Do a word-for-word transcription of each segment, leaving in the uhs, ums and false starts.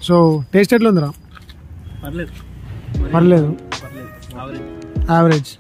So taste ఎట్లా ఉందిరా? పర్లేదు పర్లేదు, average.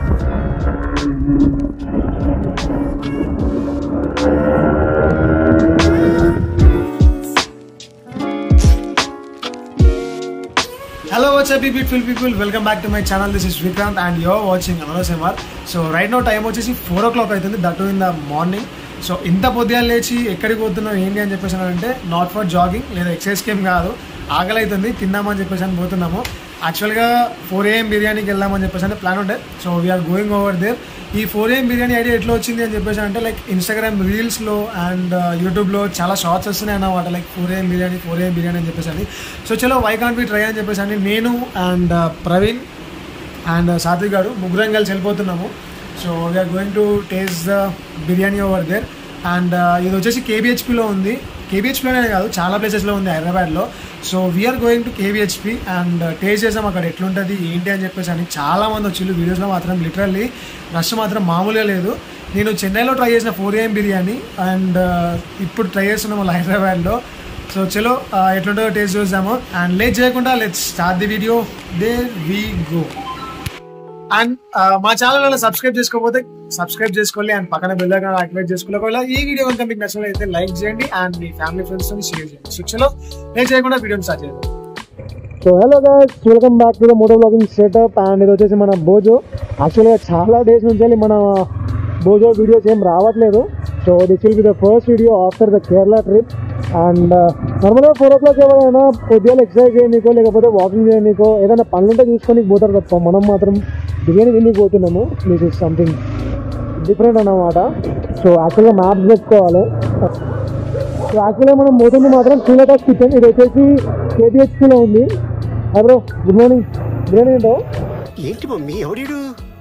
Hello, what's up beautiful people, welcome back to my channel. This is Vikrant and you're watching Anurag Semar. So right now time వచ్చేసి four o'clock అవుతుంది, that in the morning. So ఇంత పొద్దుగా లేచి ఎక్కడికి పోతున్నాం ఏంటి అని చెప్పేసి అంటే నాట్ ఫర్ జాగింగ్ లేదా ఎక్సర్సైజ్ కేమ్ కాదు, ఆకలి అవుతుంది తిందామని చెప్పేసి అని పోతున్నాము. యాక్చువల్గా ఫోర్ ఏఎం బిర్యానీకి వెళ్దామని చెప్పేసి అంటే ప్లాన్ ఉండే. So we're going over there. ఈ ఫోర్ ఏఎం బిర్యానీ ఐడియా ఎట్లా వచ్చింది అని చెప్పేసి అంటే లైక్ ఇన్స్టాగ్రామ్ రీల్స్లో అండ్ యూట్యూబ్లో చాలా షార్ట్స్ వస్తున్నాయి అన్నమాట, like four AM biryani four AM biryani అని చెప్పేసి అని. సో చలో వై కాంట్ బి ట్రై అని చెప్పేసి అని నేను అండ్ ప్రవీణ్ అండ్ సాత్విక్ గారు ముగ్గురం కలిసి వెళ్ళిపోతున్నాము. So we're going to taste the biryani over there. And ఇది వచ్చేసి కేబిహెచ్పిలో ఉంది. కేబిహెచ్పిలోనే కాదు, చాలా ప్లేసెస్లో ఉంది హైదరాబాద్లో. So we're going to KBHP and taste చేసాం అక్కడ ఎట్లుంటుంది ఏంటి అని చెప్పేసి అని. చాలామంది వచ్చిళ్ళు వీడియోస్లో మాత్రం, లిటరల్లీ రష్ మాత్రం మామూలుగా లేదు. నేను చెన్నైలో ట్రై చేసిన ఫోర్ ఏఎం బిర్యానీ అండ్ ఇప్పుడు ట్రై చేస్తున్నాం మళ్ళీ హైదరాబాద్లో. సో చలో ఎట్లుంటుందో టేస్ట్ చూద్దాము. అండ్ లేట్ చేయకుండా let's start the video. There we go. And మా ఛానల్ సబ్స్క్రైబ్ చేసుకోకపోతే సబ్స్క్రైబ్ చేసుకోవాలి అండ్ పక్కన బెల్ ఐకాన్ యాక్టివేట్ చేసుకోవాలి. ఒకవేళ ఈ వీడియో కనుక మీకు నచ్చినట్లయితే లైక్ చేయండి అండ్ మీ ఫ్యామిలీ ఫ్రెండ్స్ తో షేర్ చేయండి. సో చలో లేట్ చేయకుండా వీడియోని స్టార్ట్ చేద్దాం. So hello guys, welcome back to the moto vlogging setup. And ఇది వచ్చేసి మన బోజో. యాక్చువల్గా చాలా డేస్ నుంచి మన బోజో వీడియోస్ ఏం రావట్లేదు. So this will be the first video after the Kerala trip. And నార్మల్గా ఫోర్ ఓ క్లాక్ ఎవరైనా పొద్దుగా ఎక్సర్సైజ్ చేయనీకో లేకపోతే వాకింగ్ చేయనీకో ఏదైనా పనులుంటే చూసుకొని పోతారు తప్ప మనం మాత్రం బిర్యానీ తిని పోతున్నాము. దిస్ ఇస్ సంథింగ్ డిఫరెంట్ అన్నమాట. సో యాక్చువల్గా మ్యాప్స్ పెట్టుకోవాలి. సో యాక్చువల్గా మనం పోతుంది మాత్రం శ్రీలటాస్ కిచెన్. ఇది వచ్చేసి కేబిహెచ్పిలో ఉంది. Hi bro, good morning. Biryani ఏంటో ఏంటి మమ్మీ ఎవడు?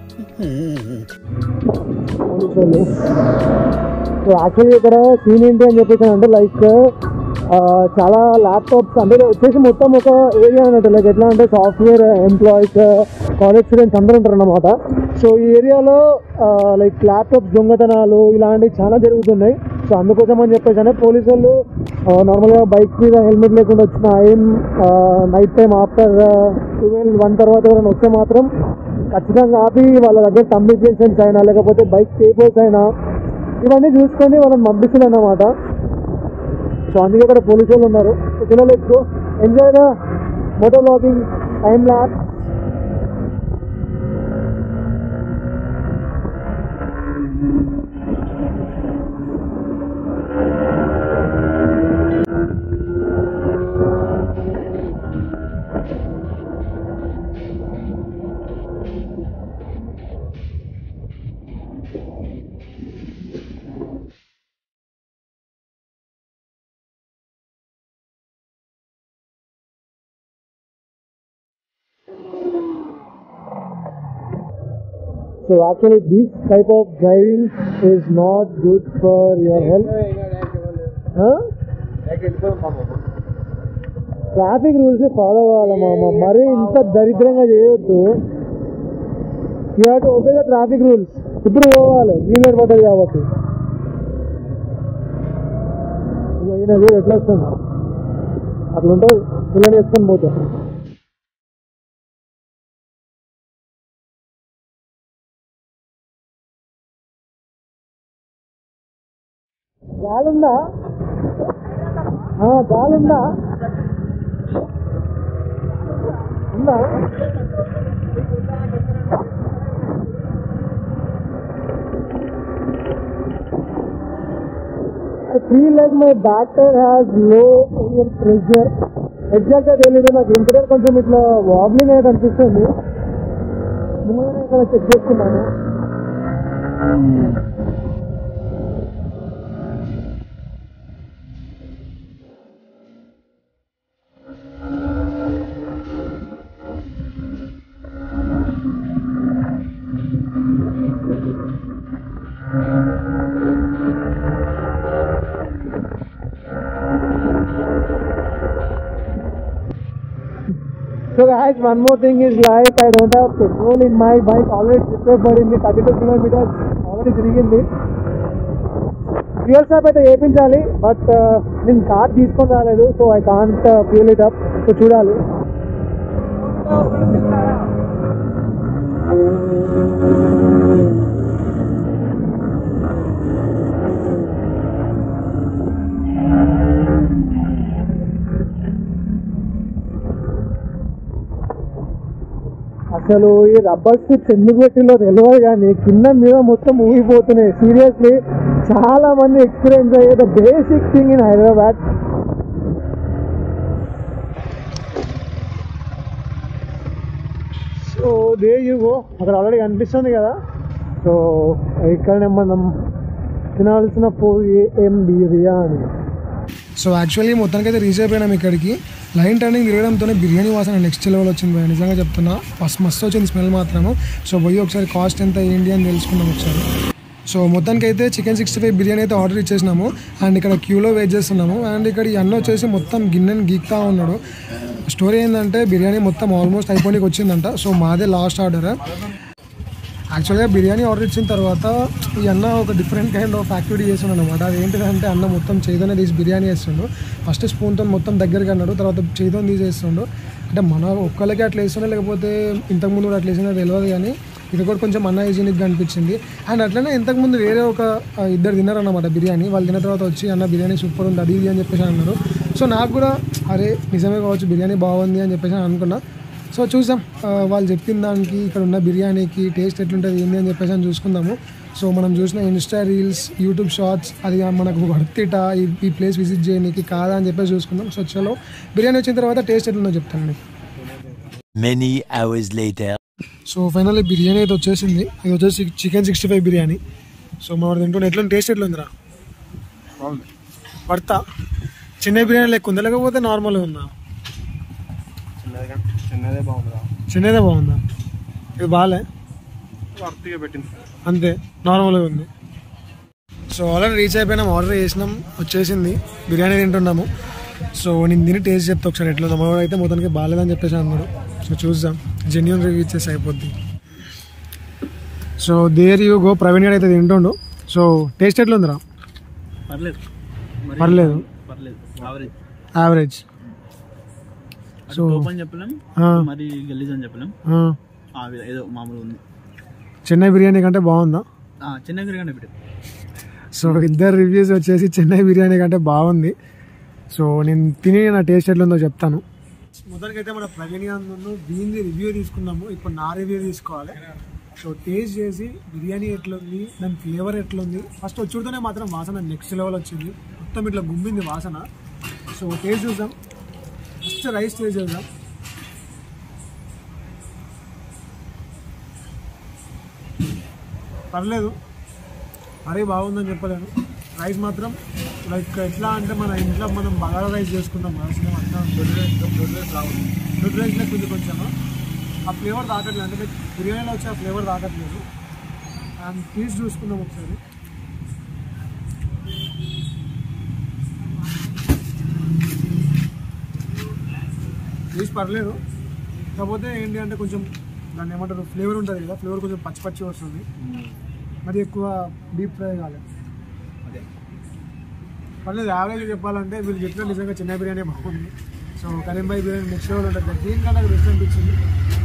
సో యాక్చువల్గా ఇక్కడ సీన్ ఏంటి అని చెప్పేసి అంటే లైక్ చాలా ల్యాప్టాప్స్ అంటే వచ్చేసి మొత్తం ఒక ఏరియా అన్నట్టు. లైక్ ఎట్లా అంటే సాఫ్ట్వేర్ ఎంప్లాయీస్, కాలేజ్ స్టూడెంట్స్ అందరూ ఉంటారు అన్నమాట. సో ఈ ఏరియాలో లైక్ ల్యాప్టాప్స్ దొంగతనాలు ఇలాంటివి చాలా జరుగుతున్నాయి. సో అందుకోసం అని చెప్పేసి అంటే పోలీసు వాళ్ళు నార్మల్గా బైక్స్ మీద హెల్మెట్ లేకుండా వచ్చిన ఏం night time after twelve one తర్వాత ఎవరైనా వస్తే మాత్రం ఖచ్చితంగా ఆపి వాళ్ళ దగ్గర కమ్యూనికేషన్స్ అయినా లేకపోతే బైక్ పేపర్స్ అయినా ఇవన్నీ చూసుకొని వాళ్ళని పంపిస్తుంది అన్నమాట. సో అందుకే ఇక్కడ పోలీసు వాళ్ళు ఉన్నారు. సో తినలేదు. Enjoy the moto vlogging time lapse. So actually this type of driving is not good for your health. Huh? Traffic rules follow అవ్వాలి మామ, మరి ఇంత దరిద్రంగా చేయొద్దు. You have to obey the traffic rules. ఇప్పుడు పోవాలి, వీలర్ పడ్డది కాబట్టి. ఈయన ఎట్లా వస్తుంది అట్లా ఉంటుంది, పిల్లలు వేసుకొని పోతాం. గాలుందా? గాలుందా? ఉందా? I feel like my back tire has low pressure. ఎగ్జాక్ట్గా తెలియదు నాకు. ఇంటీరియర్ కొంచెం ఇట్లా వాబ్లింగ్ అయితే అనిపిస్తుంది. ముందుగానే ఇక్కడ చెక్ చేస్తున్నాను. So guys, one more thing is like I don't have petrol in my bike. Already prepared, but in the thirty-two kilometers already తిరిగింది. ఫ్యూయల్ స్టాప్ అయితే వేయించాలి, బట్ నేను కార్ తీసుకొని రాలేదు, so I can't fuel it up. So చూడాలి. అసలు ఈ rubber sticks ఎందుకు పెట్టిందో తెలియదు, కానీ కింద మీద మొత్తం ఊగిపోతున్నాయి. సీరియస్లీ చాలా మంది ఎక్స్పీరియన్స్ అయ్యే the basic thing in Hyderabad. So there you go, అక్కడ ఆల్రెడీ కనిపిస్తుంది కదా. సో ఇక్కడనే మనం తినాల్సిన four AM biryani. So actually మొత్తానికి అయితే రీచ్ అయిపోయినాం ఇక్కడికి. లైన్ టర్నింగ్ తిరగడంతోనే బిర్యానీ వాసన నెక్స్ట్ లెవెల్ వచ్చింది భయ, నిజంగా చెప్తున్నా. ఫస్ట్ మస్తు వచ్చింది స్మెల్ మాత్రము. సో పోయి ఒకసారి కాస్ట్ ఎంత ఏంటి అని తెలుసుకున్నాం ఒకసారి. సో మొత్తానికి అయితే చికెన్ సిక్స్టీ ఫైవ్ బిర్యానీ అయితే ఆర్డర్ ఇచ్చేసినాము. అండ్ ఇక్కడ క్యూలో వెయిట్ చేస్తున్నాము. అండ్ ఇక్కడ ఈ అన్న వచ్చేసి మొత్తం గిన్నెని గీక్తా ఉన్నాడు. స్టోరీ ఏంటంటే బిర్యానీ మొత్తం ఆల్మోస్ట్ అయిపోయికి వచ్చిందంట. సో మాదే లాస్ట్ ఆర్డర్. యాక్చువల్గా బిర్యానీ ఆర్డర్ ఇచ్చిన తర్వాత ఈ అన్న ఒక డిఫరెంట్ కైండ్ ఆఫ్ యాక్టివిటీ చేస్తున్నాడు అనమాట. అది ఏంటిదంటే అన్న మొత్తం చేతోనే తీసి బిర్యానీ వేస్తుండు. ఫస్ట్ స్పూన్తో మొత్తం దగ్గరికి అన్నాడు, తర్వాత చేతితో తీసేస్తుండు. అంటే మన ఒక్కళ్ళకి అట్లా వేస్తుండే, లేకపోతే ఇంతకుముందు కూడా అట్లా వేసిందో తెలియదు, కానీ ఇది కూడా కొంచెం అన్న హైజీనిక్గా అనిపించింది. అండ్ అట్లనే ఇంతకుముందు వేరే ఒక ఇద్దరు తిన్నారన్నమాట బిర్యానీ. వాళ్ళు తిన్న తర్వాత వచ్చి అన్న బిర్యానీ సూపర్ ఉంది అది ఇది అని చెప్పేసి అన్నారు. సో నాకు కూడా అరే నిజమే కావచ్చు బిర్యానీ బాగుంది అని చెప్పేసి అనుకున్నా. సో చూసాం వాళ్ళు చెప్పిన దానికి ఇక్కడ ఉన్న బిర్యానీకి టేస్ట్ ఎట్లుంటుంది ఏంటి అని చెప్పేసి అని చూసుకుందాము. సో మనం చూసిన ఇన్స్టా రీల్స్, యూట్యూబ్ షార్ట్స్ అది మనకు వర్తిట ఈ ప్లేస్ విజిట్ చేయడానికి కాదా అని చెప్పేసి చూసుకుందాం. సో చలో బిర్యానీ వచ్చిన తర్వాత టేస్ట్ ఎట్లుందో చెప్తాను మీకు. Many hours later. So finally biryani అయితే వచ్చేసింది. ఇది వచ్చేసి chicken sixty five biryani. So మనం తింటున్న ఎట్లా టేస్ట్ ఎట్లుందిరా? పడతా చిన్న బిర్యానీ లెక్క ఉందా లేకపోతే నార్మల్గా ఉందా? చిన్నదే బాగుందా? చిన్నదే బాగుందా? ఇది బాగాలే వర్తిగా పెట్టింది అంతే, నార్మల్గా ఉంది. సో ఆల్రెడీ రీచ్ అయిపోయినాం, ఆర్డర్ చేసినాం, వచ్చేసింది బిర్యానీ తింటున్నాము. సో నేను తిని టేస్ట్ చెప్తా ఒకసారి ఎట్లా. మనవాడు అయితే మొత్తానికి బాగాలేదని చెప్పేసి అన్నాడు. సో చూద్దాం, జెన్యూన్ రివ్యూ ఇచ్చేసి అయిపోద్ది. So there you go, Praveen గారు అయితే తింటుండు. సో టేస్ట్ ఎట్లా ఉందిరా? పర్లేదు పర్లేదు పర్లేదు యావరేజ్ యావరేజ్. సో చెప్పలేం, మరి గలీజ్ అని చెప్పలేం, ఏదో మామూలు ఉంది. చెన్నై బిర్యానీ కంటే బాగుందా? చెన్నై బిర్యానీ పెట్టు. సో ఇద్దరు రివ్యూస్ వచ్చేసి చెన్నై బిర్యానీ కంటే బాగుంది. సో నేను తిని నా టేస్ట్ ఎట్లుందో చెప్తాను. మొదటికి అయితే మన ప్రవీణ్ గారు దీని రివ్యూ తీసుకున్నాము. ఇప్పుడు నా రివ్యూ తీసుకోవాలి. సో టేస్ట్ చేసి బిర్యానీ ఎట్లుంది, దాని ఫ్లేవర్ ఎట్లుంది. ఫస్ట్ వచ్చుడుతోనే మాత్రం వాసన నెక్స్ట్ లెవెల్ వచ్చింది, మొత్తం ఇట్లా గుమ్మింది వాసన. సో టేస్ట్ చూద్దాం. ఫస్ట్ రైస్ టేస్ట్ చేద్దాం. పర్లేదు, మరీ బాగుందని చెప్పలేను. రైస్ మాత్రం లైక్ ఎట్లా అంటే మన ఇంట్లో మనం బగారా రైస్ చేసుకుంటాం కదా, సేమ్ అంతా దొడ్డు రైస్ దొడ్డు రైస్ రావు. దొడ్డు రైస్లో కొంచెం కొంచెం ఆ ఫ్లేవర్ తాకట్లేదు, అంటే బిర్యానీలో వచ్చి ఆ ఫ్లేవర్ తాకట్లేదు. అండ్ పీస్ చూసుకుందాం ఒకసారి. పీస్ పర్లేదు, కాకపోతే ఏంటి అంటే కొంచెం దాన్ని ఏమంటారు ఫ్లేవర్ ఉంటుంది కదా, ఫ్లేవర్ కొంచెం పచ్చి పచ్చి వస్తుంది, మరి ఎక్కువ డీప్ ఫ్రై కాలేదు. అదే పర్లేదు, యావరేజ్ చెప్పాలంటే వీళ్ళు చెప్పిన నిజంగా చిన్న బిర్యానీ బాగుంది. So Karimbhai biryani next level ఉంటుంది, దీనికన్నా బెస్ట్ అనిపించింది.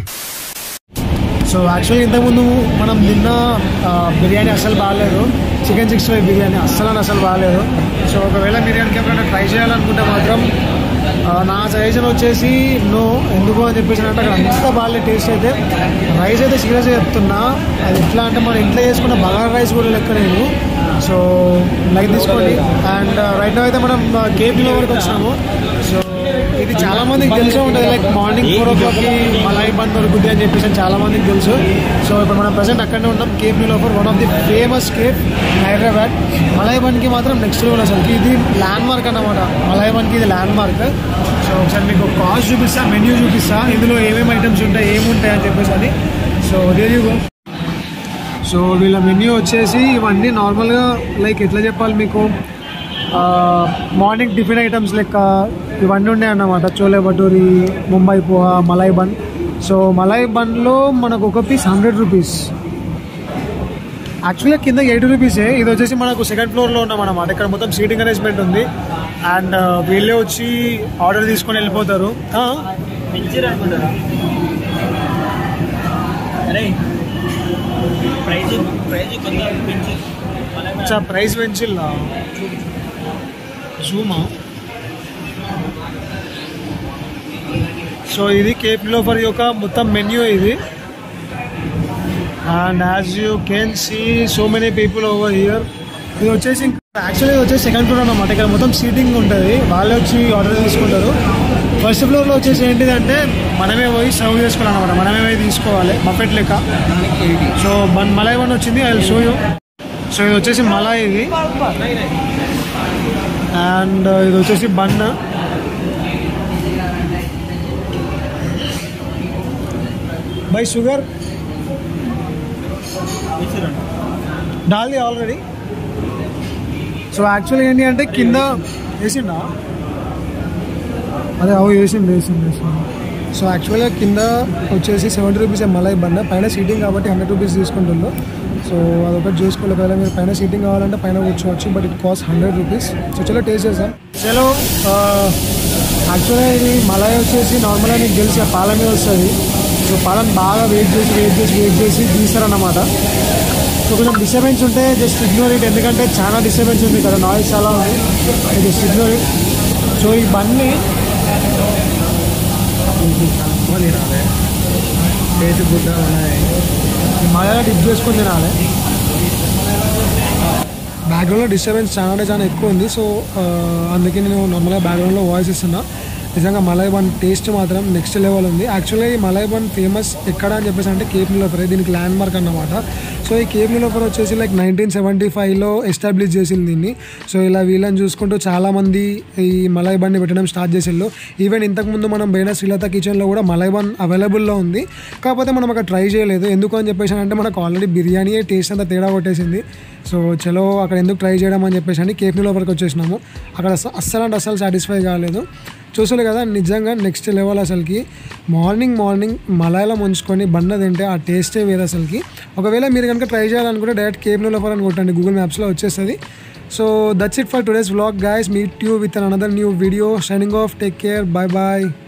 సో యాక్చువల్లీ ఇంతకుముందు మనం తిన్న బిర్యానీ అస్సలు బాగాలేదు, చికెన్ సిక్స్టీ ఫైవ్ బిర్యానీ అస్సలు అని అసలు బాగాలేదు. సో ఒకవేళ బిర్యానీకి ఎప్పుడైనా ట్రై చేయాలనుకుంటే మాత్రం నా సజెషన్ వచ్చేసి నో. ఎందుకు అని చెప్పేసి అంటే అక్కడ అంతా బాగాలేదు టేస్ట్ అయితే. రైస్ అయితే సీరియస్గా చెప్తున్నా, అది ఎట్లా అంటే మనం ఇంట్లో చేసుకున్న బగారా రైస్ కూడా లెక్క నేను. సో లైక్ తీసుకోండి. అండ్ రైట్ అయితే మనం కేపీలో వరకు వచ్చినాము. సో ఇది చాలా మందికి తెలిసే ఉంటుంది, లైక్ మార్నింగ్ ఫోర్ ఓ క్లాక్కి మలాయి బన్ దొరుకుతుంది అని చెప్పేసి చాలా మందికి తెలుసు. సో ఇప్పుడు మనం ప్రజెంట్ అక్కడనే ఉన్నాం, cafe Niloufer, one of the famous cafe Hyderabad. మలాయి బన్కి మాత్రం నెక్స్ట్ లెవెల్ అసలు. ఇది ల్యాండ్ మార్క్ అన్నమాట, మలాయి బన్కి ఇది ల్యాండ్ మార్క్. సో ఒకసారి మీకు కాస్ట్ చూపిస్తా, మెన్యూ చూపిస్తా, ఇందులో ఏమేమి ఐటమ్స్ ఉంటాయి ఏముంటాయి అని చెప్పేసి అని. సో దేనిగో సో వీళ్ళ మెన్యూ వచ్చేసి ఇవన్నీ నార్మల్గా లైక్ ఎట్లా చెప్పాలి మీకు, మార్నింగ్ టిఫిన్ ఐటమ్స్ లెక్క ఇవన్నీ ఉన్నాయి అన్నమాట. చోలే భటూరి, ముంబై పోహా, మలాయి బన్. సో మలాయి బన్లో మనకు ఒక పీస్ హండ్రెడ్ రూపీస్. యాక్చువల్గా కింద ఎయిటీ రూపీసే. ఇది వచ్చేసి మనకు సెకండ్ ఫ్లోర్లో ఉన్నాం అన్నమాట. ఇక్కడ మొత్తం సీటింగ్ అరేంజ్మెంట్ ఉంది. అండ్ వీళ్ళే వచ్చి ఆర్డర్ తీసుకొని వెళ్ళిపోతారు. ప్రైస్ పెంచిల్లా జూమా. సో ఇది కేప్ నిలోఫర్ యొక్క మొత్తం మెన్యూ ఇది. And as you can see so many people over here. ఇది వచ్చేసి యాక్చువల్లీ ఇది వచ్చేసి సెకండ్ ఫ్లోర్ అన్నమాట. ఇక్కడ మొత్తం సీటింగ్ ఉంటుంది, వాళ్ళే వచ్చి ఆర్డర్ తీసుకుంటారు. ఫస్ట్ ఫ్లోర్లో వచ్చేసి ఏంటిదంటే మనమే పోయి సర్వ్ చేసుకోవాలన్నమాట, మనమే పోయి తీసుకోవాలి బఫెట్ లెక్క. సో బన్ మలాయ్ వన్ వచ్చింది, I will show you. So ఇది వచ్చేసి మలాయ్ ఇది. అండ్ ఇది వచ్చేసి బన్. బై షుగర్ డాల్ ది ఆల్రెడీ. సో యాక్చువల్లీ ఏంటి అంటే కింద వేసిండా, అదే అవు వేసింది వేసింది వేసింది. సో యాక్చువల్గా కింద వచ్చేసి సెవెంటీ రూపీస్ మలాయ్ బన్, పైన సీటింగ్ కాబట్టి హండ్రెడ్ రూపీస్ తీసుకుంటుందో. సో అదొకటి చూసుకోవాలి. ఒకవేళ మీరు పైన సీటింగ్ కావాలంటే పైన కూర్చోవచ్చు, but it cost hundred rupees. So చలో టేస్ట్ చేద్దాం. చలో యాక్చువల్గా ఇది మలాయ్ వచ్చేసి నార్మల్గా నీకు తెలిసి పాల మీద వస్తుంది. సో పాలను బాగా వెయిట్ చేసి వెయిట్ చేసి వెయిట్ చేసి తీస్తారన్నమాట. సో కొంచెం డిస్టర్బెన్స్ ఉంటే జస్ట్ ఇగ్నోర్ ఇట్, ఎందుకంటే చాలా డిస్టర్బెన్స్ ఉంది కదా, నాయిస్ చాలా ఉంది, జస్ట్ ఇగ్నోర్ ఇట్. సో ఈ బన్ని తినాలి, చేతి గుడ్డ ఉన్నాయి, మళ్ళీ డిప్ చేసుకొని తినాలి. బ్యాక్గ్రౌండ్లో డిస్టర్బెన్స్ చాలా అంటే చాలా ఎక్కువ ఉంది. సో అందుకే నేను నార్మల్గా బ్యాక్గ్రౌండ్లో వాయిస్ ఇస్తున్నా. నిజంగా మలాయ్ బన్ టేస్ట్ మాత్రం నెక్స్ట్ లెవెల్ ఉంది. యాక్చువల్గా ఈ మలాయ్ బన్ ఫేమస్ ఎక్కడ అని చెప్పేసి అంటే కేప్ నిలోఫర్, దీనికి ల్యాండ్ మార్క్ అన్నమాట. సో ఈ కేప్ నిలోఫర్ వచ్చేసి లైక్ నైన్టీన్ సెవెంటీ ఫైవ్లో ఎస్టాబ్లిష్ చేసింది దీన్ని. సో ఇలా వీళ్ళని చూసుకుంటూ చాలామంది ఈ మలాయ్ బన్ని పెట్టడం స్టార్ట్ చేసిళ్ళు. ఈవెన్ ఇంతకుముందు మనం పోయిన శ్రీలత కిచెన్లో కూడా మలాయ్ బన్ అవైలబుల్లో ఉంది, కాకపోతే మనం అక్కడ ట్రై చేయలేదు. ఎందుకు అని చెప్పేసి అంటే మనకు ఆల్రెడీ బిర్యానీ టేస్ట్ అంతా తేడా కొట్టేసింది. సో చలో అక్కడ ఎందుకు ట్రై చేయడం అని చెప్పేసి అని కేప్ నిలోఫర్కి వచ్చేసినాము. అక్కడ అస్సలు అంటే అస్సలు సాటిస్ఫై కాలేదు. చూసారు కదా, నిజంగా నెక్స్ట్ లెవెల్ అసలుకి. మార్నింగ్ మార్నింగ్ మలాయ్లో ముంచుకొని బన్న తింటే ఆ టేస్టే వేరే అసలుకి. ఒకవేళ మీరు కనుక ట్రై చేయాలనుకుంటే డైరెక్ట్ కేప్ నిలోఫర్ అని కొట్టండి, గూగుల్ మ్యాప్స్లో వచ్చేస్తుంది. So that's it for today's vlog guys. Meet you with another new video. Signing off, take care, bye bye.